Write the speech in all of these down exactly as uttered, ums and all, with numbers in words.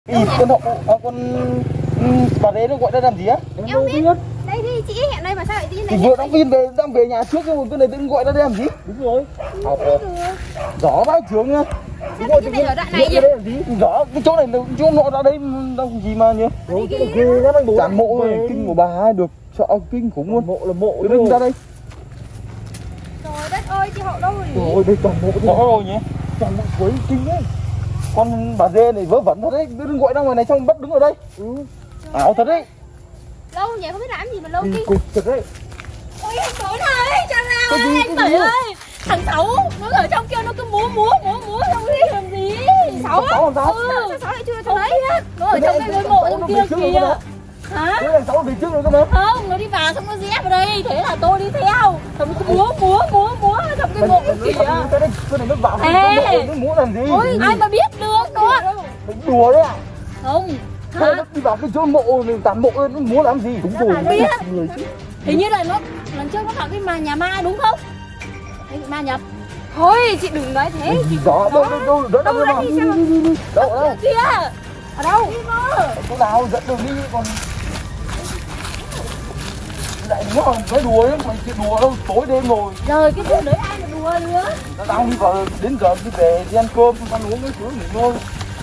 Ý, con hậu, à, con bà đấy nó gọi ra làm gì á? Em không biết. Đây đi, chị hẹn đây mà sao lại tin thì đây? vừa đóng phim về, đang về nhà trước nhưng mà con này tự gọi ra đây làm gì? Đúng rồi. À, gió bác trướng nhá. Sao tự nhiên lại ở đoạn này nhỉ? Gió, cái chỗ này là chỗ nọ ra đây đang gì mà nhỉ? Đi kia. Ghê lắm anh bố. Cả mộ này, kinh của bà hai được. Sợ kinh khủng luôn. Mộ là mộ. Đừng ra đây. Trời đất ơi, chị Hậu đâu rồi? Trời ơi, đây toàn mộ rõ rồi nhỉ? Toàn mộ quấy kinh đấy. Con bà dê này vớ vẩn thật đấy, đừng gọi ra ngoài này xong bắt đứng ở đây. Ừ. Ảo thật đấy. Lâu nhỉ, không biết làm gì mà lâu kinh. Cục thật đấy. Ôi anh Tuấn ơi, cho nào ơi, anh Bảy ơi. Thằng Sáu, nó ở trong kia nó cứ múa múa múa múa xong đi làm gì? Sáu á? Sáu làm sao? Ừ, sao Sáu lại chưa cho đấy? Nó ở trong cái ngôi mộ trong kia kìa. Hả? Cái thằng Sáu về trước rồi cơ mà. Không, nó đi vào xong nó dép vào đây, thế là tôi đi theo. Xong nó cứ múa múa múa múa trong cái mộ kìa. Cái này cái này nó vào nó múa làm gì? Ôi, ai mà biết được đó. Đùa đấy à? Không. Thôi nó đi vào cái chỗ mộ mình tàn mộ nó múa làm gì? Đúng rồi. Biết. Hình như là nó lần trước nó vào cái mà nhà ma đúng không? Cái ma nhập. Thôi chị đừng nói thế. Gì đó đâu đâu đâu đâu đâu đâu đi đi đi đi đâu đâu kia ở đâu đi mơ chỗ nào dẫn đường đi còn lại đúng không nói đùa ấy mày chuyện đùa đâu tối đêm rồi trời cái chỗ đấy ai mà đùa nữa nó đang đi vào đến giờ đi về đi ăn cơm ăn uống cái thứ nghỉ ngơi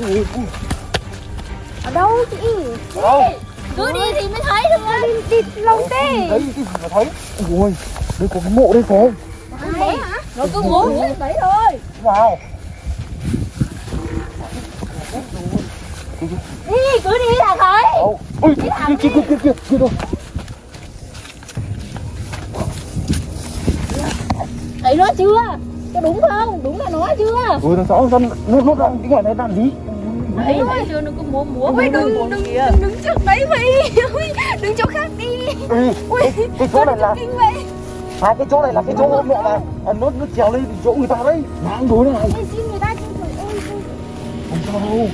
ở đâu chị đâu cứ đi thì mới thấy được đi đi lâu thế đấy cái gì mà thấy ôi đây có cái mộ đây phải đấy hả nó cứ múa múa đấy thôi vào đi cứ đi là thấy ôi kia kia kia kia kia kia đâu thấy nó chưa có đúng không đúng là nó chưa ôi thằng Sáu dân nó nó đang đi ngoài này làm gì đấy thấy chưa nó cứ múa múa ôi đừng đừng đừng đứng trước đấy vậy đứng chỗ khác đi ui cái chỗ này là hai cái chỗ này là cái chỗ mẹ mà nó nó trèo lên chỗ người ta đấy mang đối này xin người ta chứ ôi không sao đâu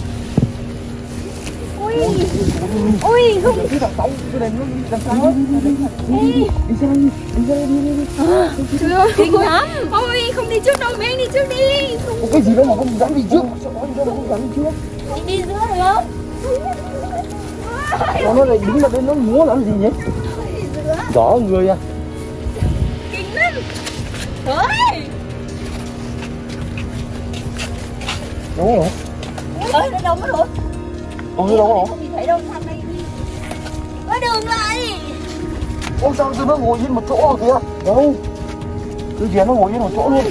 ui ui không cái thằng Sáu cái này nó làm sao đi đi đi xe đi đi xe đi đi đi trời ơi kinh lắm ôi không đi trước đâu mấy anh đi trước đi không cái gì đâu mà không dám đi trước sợ nói đâu mà không dám đi trước chị đi giữa được không nó nó lại đứng ở đây nó múa làm gì nhỉ rõ người à kinh lắm ơi đúng rồi ơi nó đâu mất rồi ôi đâu rồi không nhìn thấy đâu sang đây đi ơi đường lại ôi sao nó ngồi yên một chỗ kìa đâu cái gì nó ngồi yên một chỗ luôn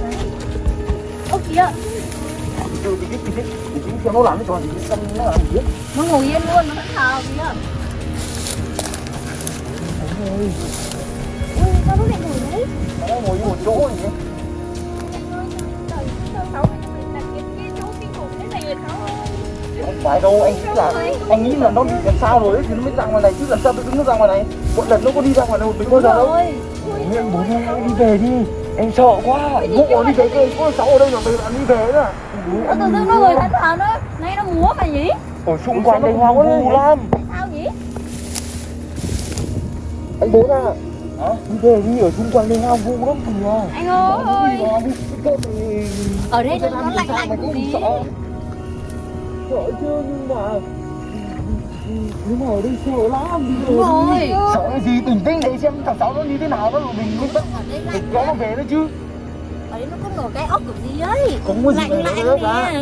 ô kìa từ thì cái cái cái cái cho nó làm cái trò gì xong nó làm gì nó ngồi yên luôn nó vẫn thờ kìa ôi sao nó lại ngồi đấy nó ngồi yên một chỗ gì không phải đâu anh nghĩ là anh nghĩ là nó bị làm sao rồi ấy, thì nó mới ra ngoài này chứ làm sao tôi đứng nó ra ngoài này một lần nó có đi ra ngoài này một mình bao giờ đâu em bố em đi về đi em sợ quá ngộ đi về cơ có Sáu ở đây mà mình lại đi về nữa tự dưng nó ngồi thẫn thờ nó nay nó múa mà gì ở xung quanh đây hoang vu lắm sao vậy anh bố à đi về đi ở xung quanh đây hoang vu lắm kìa anh ơi ở đây nó lạnh lạnh gì sợ sợ chứ nhưng mà nhưng mà ở đây sợ lắm đúng rồi sợ cái gì bình tĩnh để xem thằng Sáu nó như thế nào đó rồi mình mới bắt mình kéo nó về đó chứ ở đây nó có nổi cái ốc kiểu gì ấy không có gì lạnh lạnh nè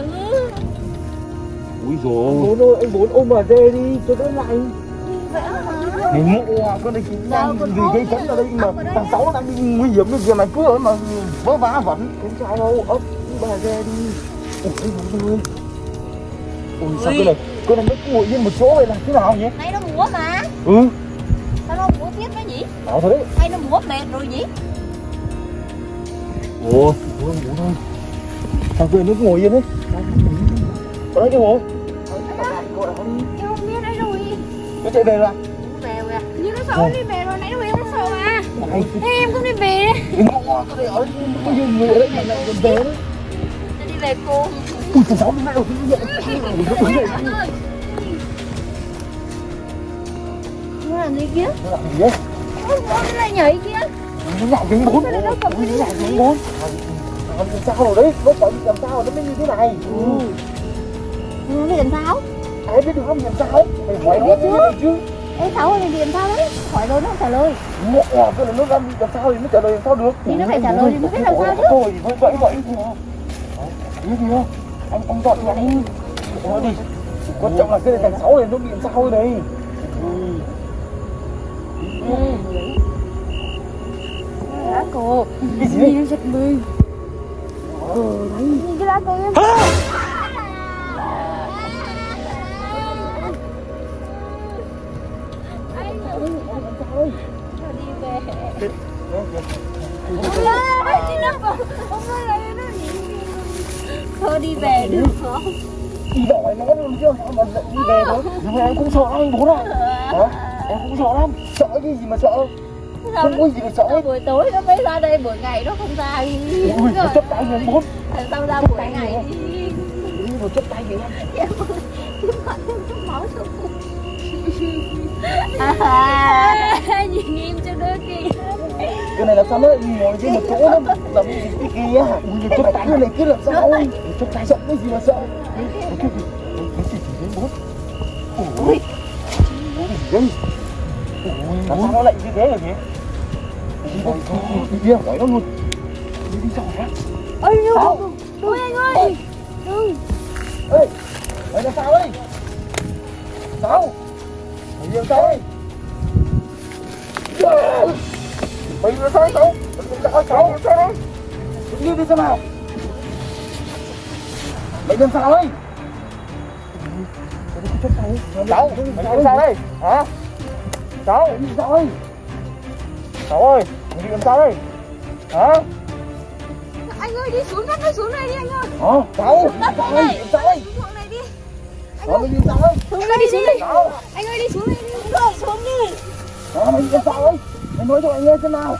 ui dồi anh bốn ơi anh bốn ôm bà dê đi cho nó lạnh mày ngộ à con này chỉ đang vì gây chấn ở đây mà thằng Sáu đang bị nguy hiểm cái việc này cứ ở mà vớ vá vẫn không sao đâu ấp bà dê đi ôi anh bốn ơi ôi sao cái này cái này nó ngồi yên một chỗ vậy là thế nào nhỉ nay nó múa mà ừ sao nó múa tiếp cái gì ảo thật đấy hay nó múa mệt rồi gì ủa ủa ủa thôi thằng kia nó ngồi yên đấy ở đấy cái bộ em không biết đấy rồi nó chạy về rồi à về rồi à như nó sợ đi về rồi nãy nó em nó sợ mà thế em cũng đi về đi ngộ cái này ở có nhiều người ở đây mà lại còn về đấy đi về cô ui thằng Sáu nó đâu cũng vậy nó làm gì kia nó làm gì đấy nó lại nhảy kia nó nhảy cánh bốn nó nhảy cánh bốn làm sao rồi đấy nó phải làm sao nó mới như thế này ừ. Ừ, đi làm sao? Em biết được không, làm sao? Mày hỏi nó như này chứ. Ê Sáu ơi, đi làm sao đấy? Hỏi rồi nó không trả lời. Mẹ à, cái là nó làm làm sao thì nó trả lời làm sao được. Thì nó phải trả lời thì mới biết làm sao chứ. Thôi, vậy vậy vậy. Đi đi không? Anh anh dọn nhà đi. Thôi đi. Quan trọng là cái này thằng Sáu này nó bị làm sao đây. Lá cồ. Cái gì đấy? Giật mình. Ờ đấy, nhìn cái lá cồ em. Thôi đi về được không? Đi bỏ mày nó luôn chứ sao mà đi về thôi. Nhưng mà em cũng sợ anh bố ạ. Hả? Em cũng sợ lắm. Sợ cái gì mà sợ? Không có gì mà sợ. Buổi tối nó mới ra đây, buổi ngày nó không ra. Ui, nó chấp tay người bố. Tao ra buổi ngày đi. Nó chấp tay người em. Chứ mặt em chút máu xuống. À, nhìn em cho đứa kia. Cái này làm sao nó lại ngồi trên một chỗ nó làm cái gì cái kia hả? Ui, chấp tay cái này cứ làm sao? Chấp tay sợ cái gì mà sợ? Cái gì? Cái gì đến bố? Ui. Ui. Làm sao nó lại như thế là gì? Đi kia hỏi nó luôn. Đi đi sao hả? Ôi đừng, đừng anh ơi. Đừng. Ê, mày làm sao ấy? Sao? Mày làm sao ấy? Mày làm sao sao? Mày làm sao sao? Làm sao đấy? Đi đi xem nào. Mày làm sao ấy? Sao? Mày làm sao đây? Hả? Sao? Mày làm sao ấy? Sao ơi? Mày làm sao đây? Hả? Anh ơi đi xuống đất, đi xuống này đi anh ơi. Hả? Sao? Xuống đất Sao này. Sao ấy? Xuống này đi. Sao mày làm sao ấy? Xuống đây đi, xuống đây. Sao? Anh ơi đi xuống đây đi. Rồi xuống đi. Sao mày làm sao ấy? Mày nói cho anh nghe xem nào.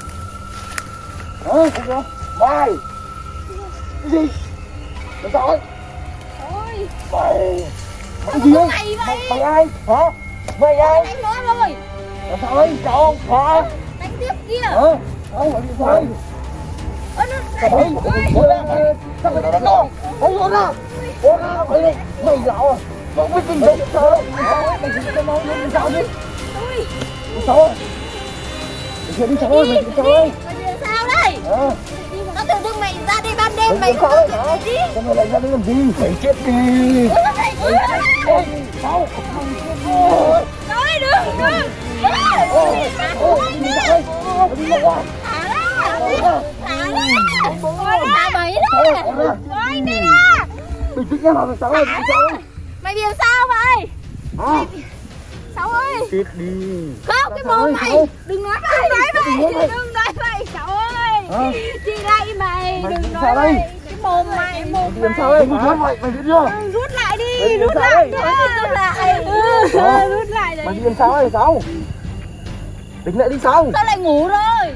Hả? Cái gì? Mày. Cái gì? Làm sao ấy? Ôi. Mày. Mày gì ấy? Mày vậy. Mày ai? Hả? Mày ai? Đánh nó rồi. Làm sao ấy? Sao? Hả? Đánh tiếp kia. Hả? Sao mày làm sao ấy? Ơ nó. Sao mày? Ôi ra. Sao mày đánh nó? Ôi ra. Ôi ra. Mày này. Mày lão à? Mày biết tình vậy sao đâu? Sao ấy? Mày sẽ nói lên sao đi? Ui. Sao ấy? Mày đi sao ơi? Mày đi sao ơi? Mày đi làm sao đây? Hả? Nó tự dưng mày ra đây ban đêm mày sao ấy? không đi. Sao mày lại ra đây làm gì? Mày chết đi. Ôi, sao? Nói đừng, đừng. Ôi, ôi, đi sao ấy? Đi đâu à? Thả ra. Thả ra. Ôi thả mày đó. Ôi đi ra. Bình tĩnh nha, mày sao ơi? Mày sao ơi? Mày bị làm sao vậy? Hả? Sáu ơi. Chết đi. Không, cái mồm mày. Đừng nói vậy. Đừng nói vậy. Đừng nói vậy. Sáu ơi. Chị đây mày. Đừng nói vậy. Cái mồm mày. Mồm mày. Làm sao đây? Mày rút lại, mày biết chưa? Rút lại đi. Rút lại. Rút lại. Rút lại đấy. Mày đi làm sao đây? Sao? Tính lại đi sao? Sao lại ngủ rồi?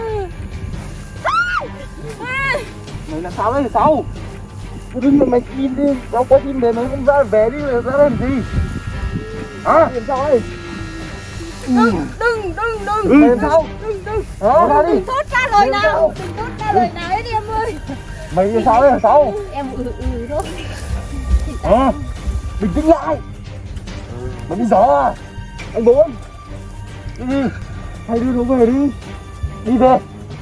Mày làm sao đây? Sao? Đừng mà mày im đi. Tao có im về mày không ra về đi. Mày ra làm gì? Hả? Làm sao đây? Đừng, đừng, đừng, đừng. Mày làm sao? Đừng, đừng. Hả? Ra đi. Đừng thốt ra lời nào. Đừng thốt ra lời nào hết đi em ơi. Mày làm sao đây? Sao? Em ừ ừ thôi. Hả? Bình tĩnh lại. Mày đi gió à? Anh Bốn. Đi đi. Hay đưa nó về đi. Đi về.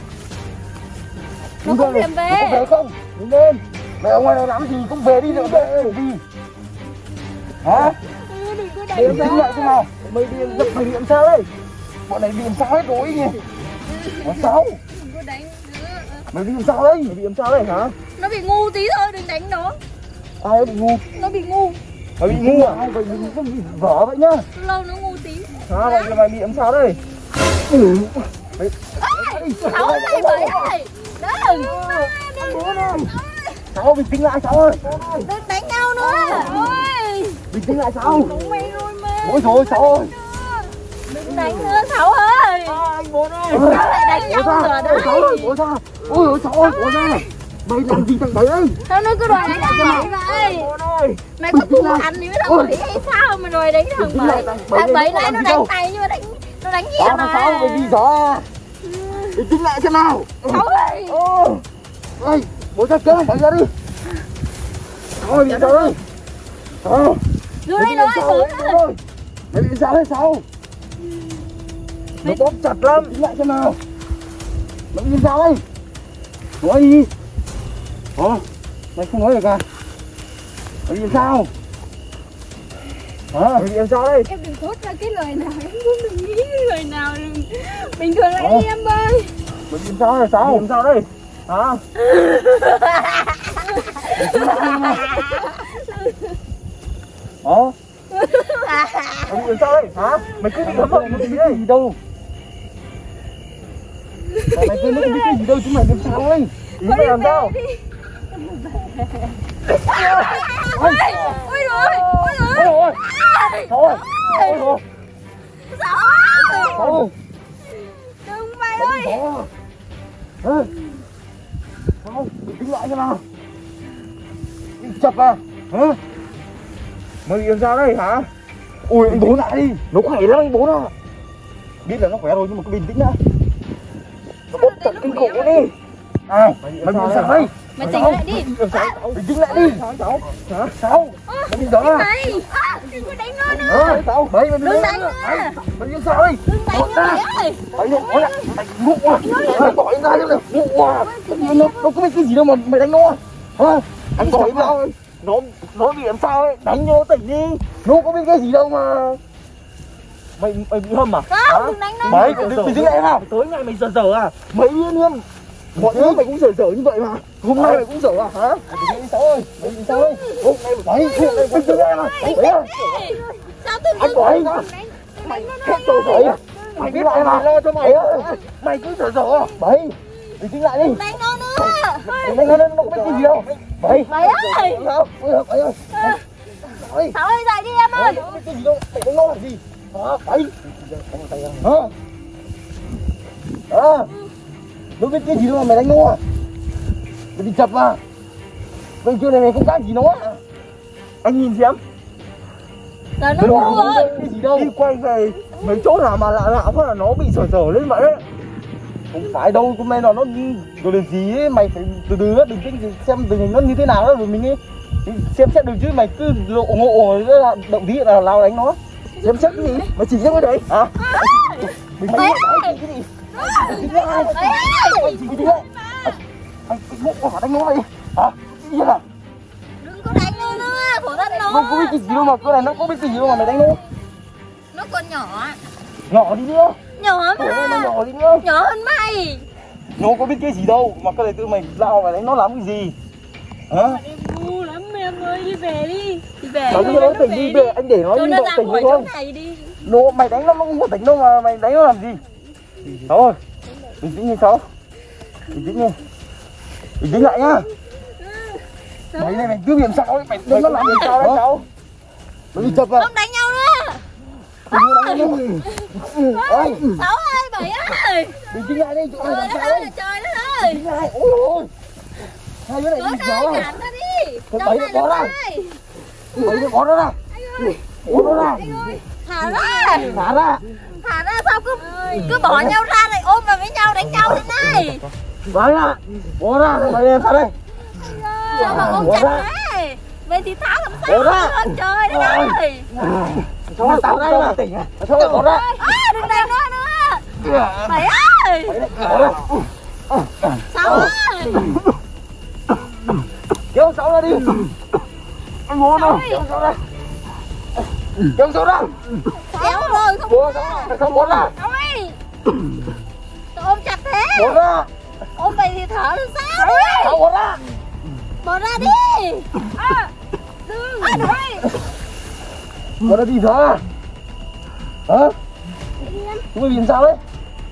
Nó không thèm về. Nó có về không? Đứng lên. Mày ở ngoài này làm gì cũng về đi nữa. Về đi. Hả? Đừng có Mày đánh tính lại thế nào? Mày đi dập mày bị làm sao đây? Bọn này bị làm sao hết rồi nhỉ? Làm sao? Đừng có đánh nữa. Mày bị làm sao đây? Mày bị làm sao đây hả? Nó bị ngu tí thôi, đừng đánh nó. Ai bị ngu? Nó bị ngu. Mày bị ngu à? Mày bị không bị vỡ vậy nhá. Lâu nó ngu tí. Hả? Mày, mày bị làm sao đây? Ừ. Mày... Sáu ơi, bảy ơi. Đừng. Đừng. Sao bình tĩnh lại Sáu ơi. Đừng đánh nhau nữa. Ôi. Bình tĩnh lại Sáu. Đúng mày rồi mà. Ôi trời ơi Sáu ơi. Đừng đánh nữa Sáu ơi. À, anh Bốn ơi. Sao lại đánh nhau rồi đấy? Sáu ơi, Sáu ra. Ôi ôi Sáu ơi, Sáu ra. Mày làm gì thằng đấy đây? Sao nó cứ đòi đánh thằng bảy vậy? Mày có thù hằn gì với thằng bảy hay sao mà đòi đánh thằng bảy? Thằng bảy nãy nó đánh tay nhưng mà đánh nó đánh nhẹ mà. Sáu mày đi gió. Bình tĩnh lại xem nào. Sáu ơi. Ôi, Bố ra kia, mày ra đi. Thôi đi sao đây? Ờ. Đưa đây nói sướng rồi. Mày bị sao hay sao? Nó bóp chặt lắm, đi lại xem nào. Mày bị sao đây? Nói đi. Ờ, mày không nói được à? Mày bị sao? Ờ, mày bị sao đây? Em đừng thốt ra cái lời nào, em muốn đừng nghĩ cái lời nào đừng... Bình thường lại đi em ơi. Mày bị sao rồi sao? Mày bị sao đây? Hả? Ờ? Mày bị sao đây? Hả? Mày cứ bị cấm rồi, mày bị cái gì đâu? Mày cứ nói cái gì đâu chứ mày làm sao đây? Ý mày làm sao? Ôi rồi, ôi rồi. Ôi rồi. Thôi. Ôi rồi. Thôi. Đừng mày ơi. Ê. Sao? Bình tĩnh lại cho nào. Bị chập à? Hả? Mày bị làm sao đây hả? Ui anh bố lại đi. Nó khỏe lắm anh bố đó. Biết là nó khỏe rồi nhưng mà cứ bình tĩnh đã. Nó bóp chặt kinh khủng đi. À, mày bị sao đây? Mày tỉnh lại đi. Bình tĩnh lại đi. Sao? Hả? Sao? Mày bị sao? Mày. Đừng có đánh nó nữa. Hả? Sao? Mày mày bị Đừng đánh nữa. Mày bị sao đây? Đừng đánh nữa mày ơi. Mày nói lại. Mày ngu quá. Mày gọi ra chứ này. Ngu quá. Nó nó có biết cái gì đâu mà mày đánh nó. Hả? Anh gọi sao? Nó nó bị làm sao ấy? Đánh cho nó tỉnh đi. Nó có biết cái gì đâu mà. Mày mày bị hâm à? Không, đừng đánh nó. Mày đừng bình tĩnh lại nào. Tối ngày mày dở dở à? Mấy yên em. Mọi thứ mày cũng dở dở như vậy mà. Hôm nay mày cũng dở à hả? Mày bị sao ơi? Mày bị sao ơi? Hôm nay mày đấy, mày bình tĩnh lại mà. Đấy à? Sao tự Anh gọi ra. Mày hết rồi rồi. Mày biết lại mà lo cho mày á. Mày cứ dở dở à? Mày bình tĩnh lại đi. đánh nó nữa. Mày nó nó có biết cái gì đâu. Mày Mày ơi. sao? Mày ơi. Mày ơi. Mày Thảo ơi dậy đi em ơi. Mày có biết cái gì đâu. Mày đánh nó làm gì? Hả? Mày. Hả? Hả? Nó biết cái gì đâu mà mày đánh nó à? Mày bị chập à? Bây giờ này mày không dám gì nó à? Anh nhìn xem. Là nó ngu rồi. Cái gì đâu? Đi quay về mấy chỗ nào mà lạ lạ phát là nó bị sờ sờ lên vậy đấy. Không phải đâu, hôm nay là nó rồi là gì ấy, mày phải từ từ đó, đừng tính xem tình hình nó như thế nào đó rồi mình ấy xem xét được chứ mày cứ lộ ngộ là động tí là lao đánh nó. Xem xét cái gì? Mày chỉ cho cái đấy hả? Mình Mày cái gì? Mày chỉ cái đấy. Mày ngộ quả đánh nó đi. Hả? Cái gì à? Đừng có đánh nó nữa, khổ thân nó. Nó có biết cái gì đâu mà cái này nó có biết cái gì đâu mà mày đánh nó. Nó còn nhỏ. Nhỏ đi nữa. Nhỏ mà. Nó nhỏ đi nữa. Nhỏ hơn mày. Nó có biết cái gì đâu mà cái này tự mày lao vào đánh nó làm cái gì? Hả? Em ngu lắm em ơi, đi về đi. Đi về. Nói cho nó tỉnh đi, anh để nó cho như nó vậy ra tỉnh khỏi không? chỗ này đi. Nó mày đánh nó nó không có tỉnh đâu mà mày đánh nó làm gì? Thôi, bình tĩnh như cháu. Bình tĩnh đi. Bình tĩnh lại nhá. Mày này mày cứ làm sao ấy, mày đánh nó làm gì sao đấy cháu? Mày đi chập à? Không đánh nhau nữa. Ôi, Sáu ơi, bảy ơi. bình tĩnh lại đi, chỗ này Trời làm sao đất ơi, đấy? trời đất ơi. Bình tĩnh lại, ôi ôi. Hai đứa này Có đi sao cháu à? cản ra đi. Cái Cháu bẫy này nó có là đây. ai? Mày đi bỏ nó ra. Bỏ nó ra. Thả ra. Thả ra. Thả ra sao cứ cứ bỏ nhau ra rồi ôm vào với nhau đánh nhau thế này. Bỏ ra. Bỏ ra, mày làm sao đây? Sao mà ôm Bỏ chặt ra. thế? Vậy thì thả làm sao Bỏ ra. được? Trời đất ơi. Sao tao đây mà tỉnh à? Sao bỏ ra? À, đừng đánh nữa nữa. Bảy ơi. Bỏ ra. Sáu ơi. Kéo Sáu ra đi. Anh muốn không? Kéo Sáu ra. Kéo Sáu ra. Kéo rồi không. Bỏ ra. Sao bỏ ra? Sáu ơi. Sao ôm chặt thế? Bỏ ra. Ôm vậy thì thở làm sao đi? Sao bỏ ra? Bỏ ra đi. À, đừng. À, đừng. Bỏ ra đi thở. Hả? Chúng mày bị làm sao đấy?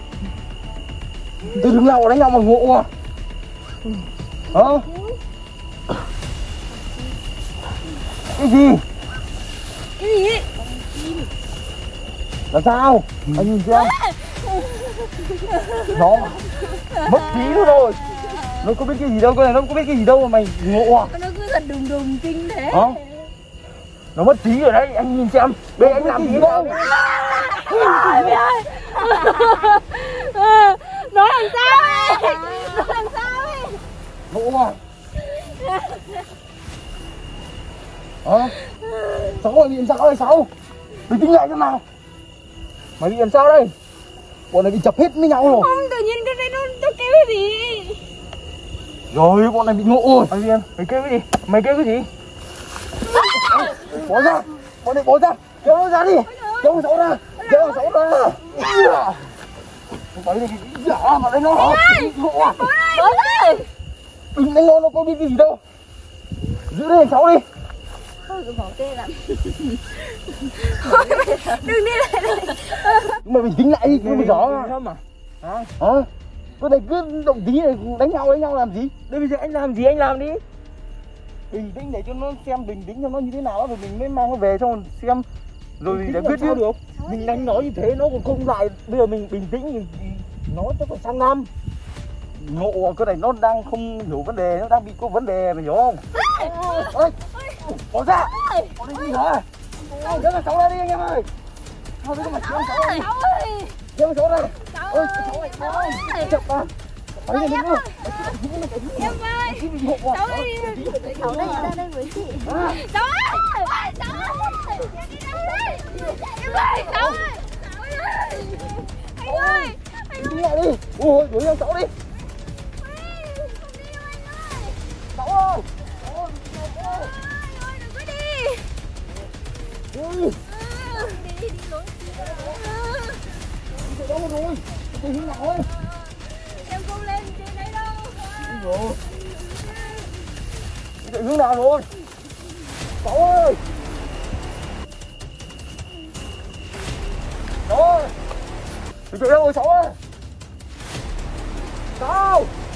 Tôi đứng nào đánh nhau mà ngộ à? Hả? Cái gì? Cái gì? Làm sao? Anh nhìn xem. Nó mất trí nó rồi. Nó có biết cái gì đâu, cái này nó có biết cái gì đâu mà mày ngộ à? Nó cứ giật đùng đùng kinh thế. Hả? Nó mất trí rồi đấy, anh nhìn xem. Đây anh làm gì đâu? Mày ơi. Nó làm sao ấy? Nó làm sao ấy? Ngộ à? Hả? Sáu mày bị làm sao đây Sáu? Bình tĩnh lại xem nào. Mày bị làm sao đây? Bọn này bị chập hết với nhau rồi. Không, tự nhiên cái này nó nó kêu cái gì? Rồi bọn này bị ngộ rồi. Mày điên, mày kêu cái gì? Mày kêu cái gì? Bỏ ra, bọn này bỏ ra, kéo nó ra đi, kéo nó Sáu ra, kéo nó Sáu ra. Mày này cái giả mà đánh nó hả? Ngộ à? Bỏ ra. Đừng đánh nó, nó có biết cái gì đâu. Giữ đây Sáu đi. Thôi cứ bỏ tê lắm. Đừng đi lại đây. Mày bình tĩnh lại đi, cứ bây giờ không à? Hả? Hả? Cái này cứ động tí này đánh nhau đánh nhau làm gì? Đây bây giờ anh làm gì anh làm đi. Bình tĩnh để cho nó xem bình tĩnh cho nó như thế nào rồi mình mới mang nó về cho xem rồi giải quyết chứ được. Mình đánh nó như thế nó còn không lại, bây giờ mình bình tĩnh thì nó chắc phải sang năm. Ngộ cái này nó đang không hiểu vấn đề, nó đang bị có vấn đề mày hiểu không? Ôi, bỏ ra, bỏ đi đi hả? Ôi, đứa là Sáu ra đi anh em ơi. Thôi đứa mà kéo Sáu ra. Kéo Sáu ra. Ôi, Sáu này, ôi, chậm mà. Mày này nữa. Em ơi. Sáu ơi. Sáu đây, ra đây với chị. Sáu ơi. Sáu ơi. Em ơi, Sáu ơi. Anh ơi. Đi lại đi. Ôi, đuổi ra Sáu đi. Sáu ơi. Đừng có đi. Đi. Đi, đi lối. Đi đâu rồi? Đi hướng nào ơi? Em không lên trên đấy đâu. Đi rồi. Đi hướng nào rồi? Sáu ơi. Sáu ơi. Đi chạy đâu rồi Sáu ơi? Sáu.